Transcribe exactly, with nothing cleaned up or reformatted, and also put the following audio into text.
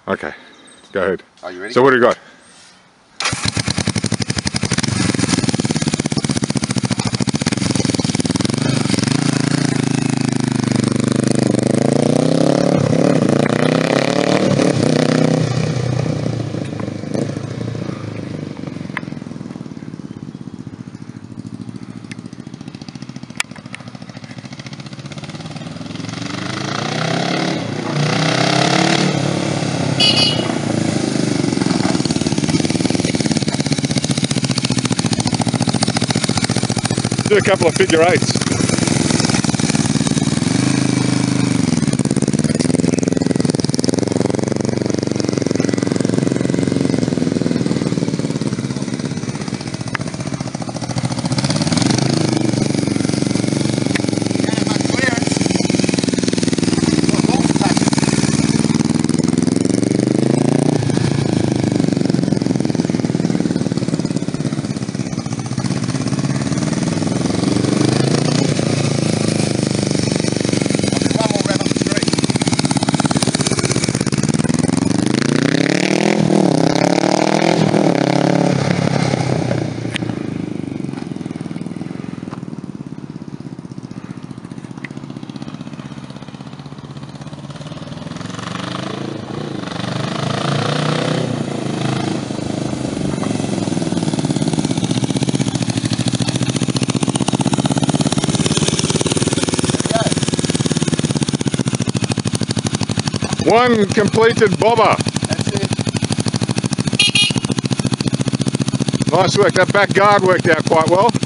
Okay, go ahead. Are you ready? So what do you got? Do a couple of figure eights. One completed bobber. That's it. Nice work. That back guard worked out quite well.